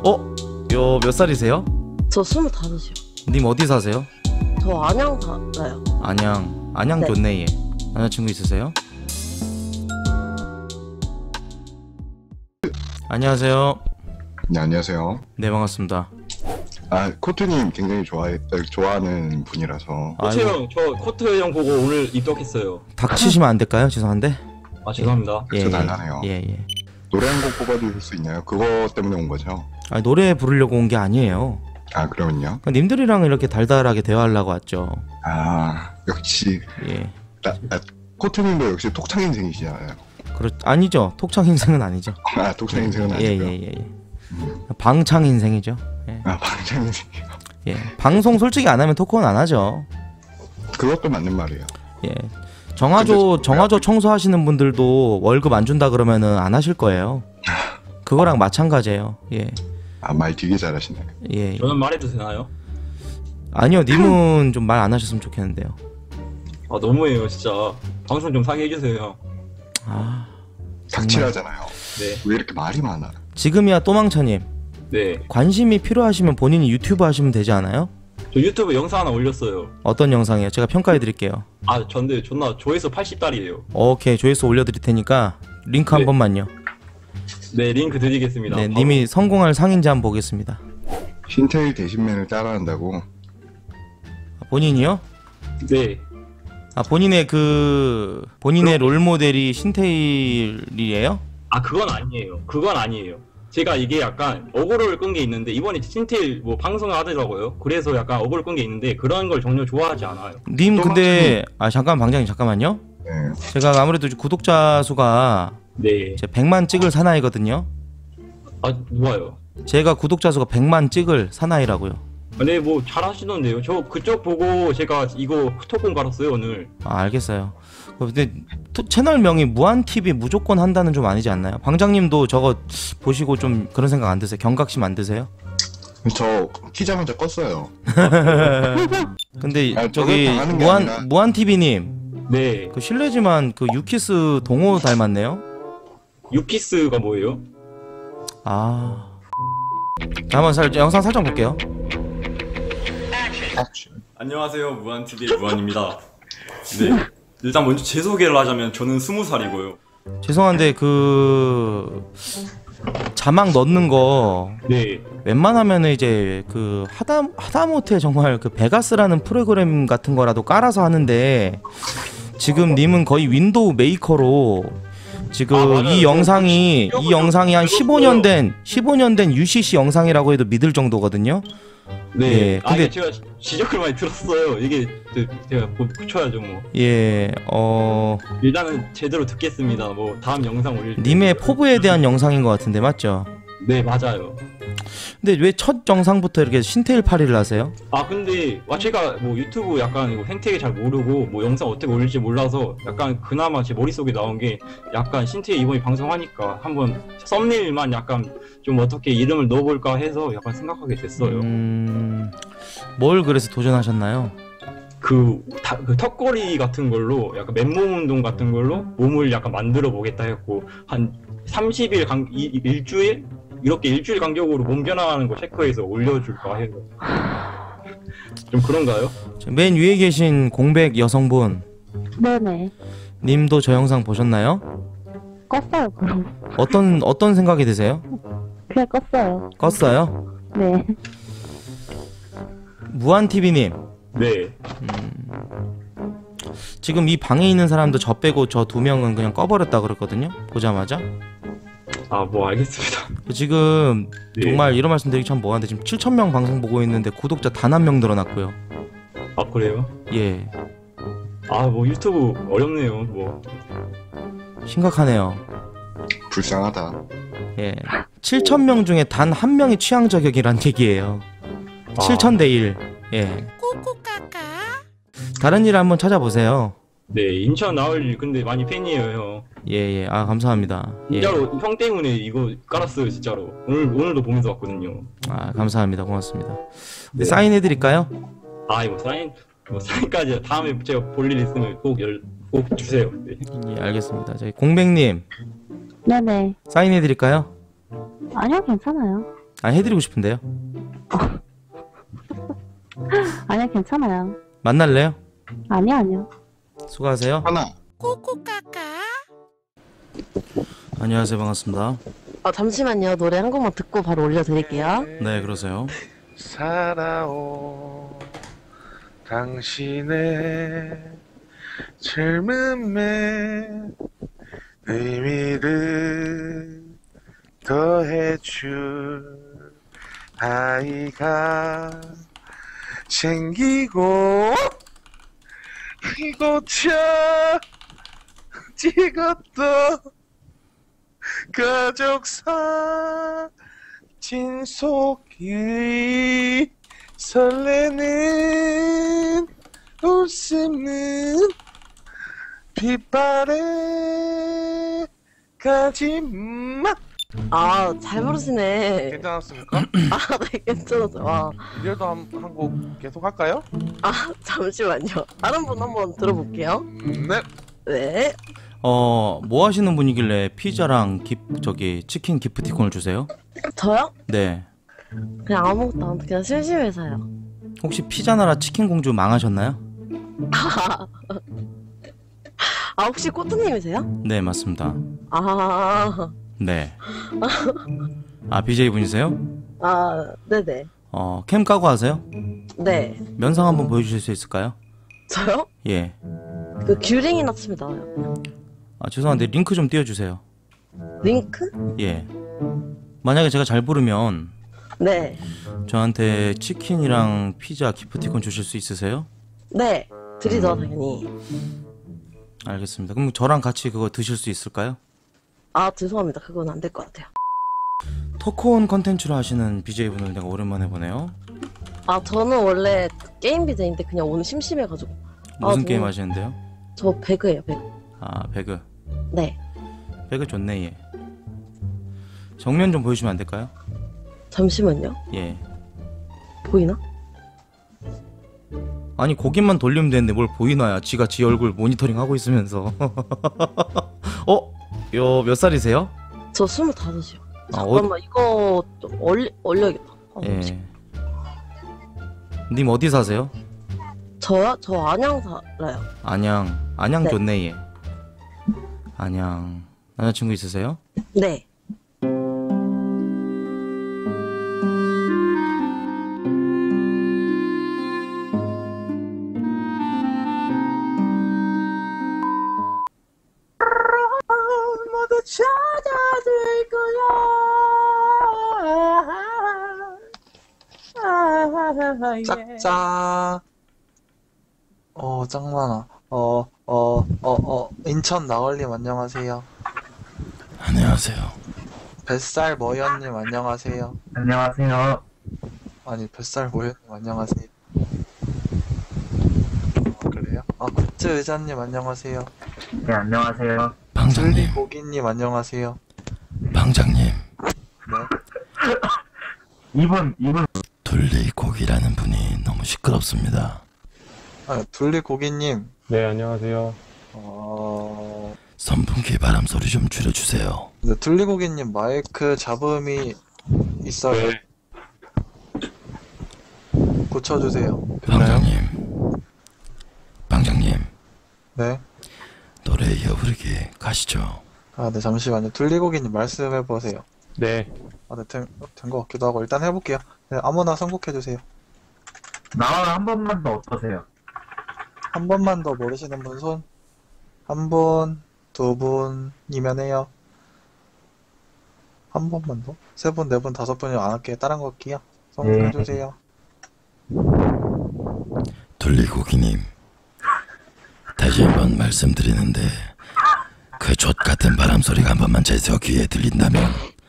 몇 살이세요? 저 25이요. 님 어디 사세요? 저 안양 살아요. 안양 네. 좋네 얘. 남자친구 있으세요? 안녕하세요. 네, 안녕하세요. 네, 반갑습니다. 코트님 굉장히 좋아하는 분이라서. 아이고. 코트 형, 저 코트 형 보고 오늘 입덕했어요. 닥치시면 안 될까요? 죄송한데. 죄송합니다. 저 달라네요. 예. 노래 한 곡 뽑아주실 수 있나요? 그거 때문에 온 거죠? 노래 부르려고 온 게 아니에요. 그러면요? 님들이랑 이렇게 달달하게 대화하려고 왔죠. 역시. 예. 코트님도 역시 톡창 인생이시잖아요. 아니죠. 톡창 인생은 아니죠. 톡창 인생은 아니고요. 예. 방창 인생이죠. 예. 방창 인생이요. 예. 방송 솔직히 안 하면 토크는 안 하죠. 그것도 맞는 말이에요. 예. 정화조 청소하시는 분들도 월급 안 준다 그러면은 안 하실 거예요. 그거랑 마찬가지예요. 예. 말 되게 잘하시네. 예. 저는 말해도 되나요? 아니요, 님은 좀 말 안 하셨으면 좋겠는데요. 너무해요, 진짜. 방송 좀 사게 해주세요. 닥치라잖아요. 네. 왜 이렇게 말이 많아? 지금이야 또망차님. 네. 관심이 필요하시면 본인이 유튜브 하시면 되지 않아요? 저 유튜브 영상 하나 올렸어요. 어떤 영상이에요? 제가 평가해드릴게요. 근데 존나 조회수 80달이에요. 오케이, 조회수 올려드릴 테니까 링크 한 네. 번만요. 네, 링크 드리겠습니다. 네, 님이 성공할 상인지 한번 보겠습니다. 신테일 대신맨을 따라한다고? 본인이요? 네. 본인의 본인의 롤 모델이 신테일이에요? 그건 아니에요. 제가 이게 약간 어그로를 끈 게 있는데 이번에 신테일 방송을 하더라고요. 그래서 약간 어그로를 끈 게 있는데 그런 걸 전혀 좋아하지 않아요. 님 근데 잠깐 방장님 잠깐만요. 네. 제가 아무래도 구독자 수가 네. 이제 100만 찍을 사나이거든요. 누가요? 제가 구독자 수가 100만 찍을 사나이라고요. 네, 잘하시던데요. 저 그쪽 보고 제가 이거 토큰 갈았어요 오늘. 알겠어요. 근데 채널명이 무한TV 무조건 한다는 좀 아니지 않나요? 방장님도 저거 보시고 좀 그런 생각 안 드세요? 경각심 안 드세요? 저 키자마자 껐어요. 근데 저걸 저기 당하는 게 아니라. 무한TV님, 네. 실례지만 유키스 동호 닮았네요? 유키스가 뭐예요? 한번 영상 살짝 볼게요. 안녕하세요, 무한TV의 무한입니다. 네, 일단 먼저 제 소개를 하자면 저는 20살이고요. 죄송한데 자막 넣는 거 네. 웬만하면은 이제 하다못해 정말 베가스라는 프로그램 같은 거라도 깔아서 하는데 지금 님은 거의 윈도우 메이커로 지금 이 영상이 한 15년 된 UCC 영상이라고 해도 믿을 정도거든요. 네. 예, 근데 제가 지적을 많이 들었어요. 이게 제가 고쳐야죠 뭐. 예, 일단은 제대로 듣겠습니다. 다음 영상 올릴 때. 님의 포부에 대한 영상인 것 같은데 맞죠? 네, 맞아요. 근데 왜 첫 영상부터 이렇게 신테일 파리를 하세요? 근데 제가 유튜브 약간 생태계 잘 모르고 영상 어떻게 올릴지 몰라서 약간 그나마 제 머릿속에 나온 게 약간 신태계 이번에 방송하니까 한번 썸네일만 약간 좀 어떻게 이름을 넣어볼까 해서 약간 생각하게 됐어요. 뭘 그래서 도전하셨나요? 그 턱걸이 같은 걸로 약간 맨몸 운동 같은 걸로 몸을 약간 만들어 보겠다 했고 한 30일 일주일? 이렇게 일주일 간격으로 몸 변화하는 거 체크해서 올려줄까 해서 좀 그런가요? 맨 위에 계신 공백 여성분 네네. 님도 저 영상 보셨나요? 껐어요 그럼. 어떤 생각이 드세요? 그냥 껐어요. 껐어요? 네. 무한TV님, 네. 지금 이 방에 있는 사람도 저 빼고 저 2명은 그냥 꺼버렸다 그랬거든요? 보자마자. 알겠습니다. 지금 네. 정말 이런 말씀 드리기 참 뭐한데 지금 7,000명 방송 보고 있는데 구독자 단 한 명 늘어났고요. 그래요? 예, 유튜브 어렵네요. 심각하네요. 불쌍하다. 예, 7,000명 중에 단 한 명이 취향 저격이란 얘기예요. 7,000대 1. 예. 다른 일 한번 찾아보세요. 네, 인천 나올 근데 많이 팬이에요, 형. 예. 감사합니다. 진짜로 형 때문에 이거 깔았어요, 진짜로. 오늘도 보면서 왔거든요. 감사합니다. 고맙습니다. 네. 사인해드릴까요? 사인까지 다음에 제가 볼 일 있으면 꼭 주세요. 네. 예, 알겠습니다. 저희 공백님 네네. 사인해드릴까요? 아니요 괜찮아요. 아, 해드리고 싶은데요. 아니요, 괜찮아요. 만날래요? 아니요. 수고하세요. 하나. 안녕하세요, 반갑습니다. 잠시만요. 노래 한 곡만 듣고 바로 올려드릴게요. 네, 그러세요. 살아온 당신의 젊음의 의미를 더해줄 아이가 생기고 이곳저 찍었던 가족 사진 속에 설레는 웃음은 빛바래 가지마. 잘 부르시네. 괜찮았습니까? 네, 괜찮았어요. 이래도 한 곡 계속 할까요? 잠시만요. 다른 분 한번 들어볼게요. 네. 네. 뭐 하시는 분이길래 피자랑 치킨 기프티콘을 주세요? 저요? 네. 그냥 아무것도 안 그냥 심심해서요. 혹시 피자나라 치킨 공주 망하셨나요? 혹시 꼬트님이세요? 네, 맞습니다. 네. 네. BJ 분이세요? 네네. 캠 까고 하세요? 네. 면상 한번 보여주실 수 있을까요? 저요? 예. 그 귤링이나 치면 나와요. 죄송한데 링크 좀 띄워주세요. 링크? 예. 만약에 제가 잘 부르면 네. 저한테 치킨이랑 피자 기프티콘 주실 수 있으세요? 네. 드리죠, 당연히. 알겠습니다. 그럼 저랑 같이 그거 드실 수 있을까요? 죄송합니다. 그건 안 될 것 같아요. 토크온 컨텐츠로 하시는 BJ분을 내가 오랜만에 보네요. 저는 원래 게임 BJ인데 그냥 오늘 심심해가지고. 무슨 게임 하시는데요? 저 배그예요, 배그. 배그. 네. 배그 좋네, 예. 정면 좀 보여주시면 안 될까요? 잠시만요. 예. 보이나? 아니, 고개만 돌리면 되는데 뭘 보이나야. 지가 지 얼굴 모니터링 하고 있으면서. 몇 살이세요? 저 25이요. 아, 잠깐만, 이거 좀 올려야겠다. 예. 님 어디 사세요? 저요? 저 안양 살아요. 안양 네. 좋네, 예. 안양. 남자친구 있으세요? 네. 모두 찾아들 거야. 짝짝. 짱 많아. 인천 나얼님 안녕하세요. 안녕하세요. 뱃살 머연님 안녕하세요. 안녕하세요. 아니 뱃살 모연님 안녕하세요. 그래요? 굿즈 의자님 안녕하세요. 네, 안녕하세요. 둘리 고기님 안녕하세요. 방장님. 네. 이분 둘리고기라는 분이 너무 시끄럽습니다. 둘리 고기님. 네, 안녕하세요. 선풍기 바람 소리 좀 줄여주세요. 네, 둘리 고기님 마이크 잡음이 있어요. 네. 고쳐주세요. 방장님. 네. 노래 이어 부르기 가시죠. 네, 잠시만요. 둘리고기님 말씀해보세요. 네. 네, 된 것 같기도 하고. 일단 해볼게요. 네, 아무나 선곡해주세요. 나와요. 한 번만 더 어떠세요? 한 번만 더 모르시는 분 손. 한 분, 두 분이면 해요. 한 번만 더? 세 분, 네 분, 다섯 분이 안 할게요. 다른 거 할게요. 선곡해주세요. 둘리고기님, 다시 한번 말씀드리는데 그 족같은 바람 소리가 한 번만 제 귀에 들린다면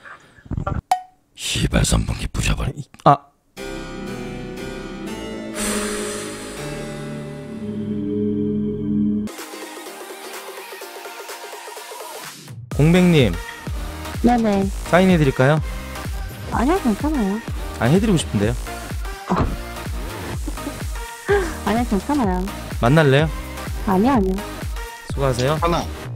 시발 선풍기 부셔버려. 공백님, 네네. 사인해드릴까요? 아니요, 괜찮아요. 해드리고 싶은데요. 아니요, 괜찮아요. 만날래요? 아니요. 수고하세요. 하나.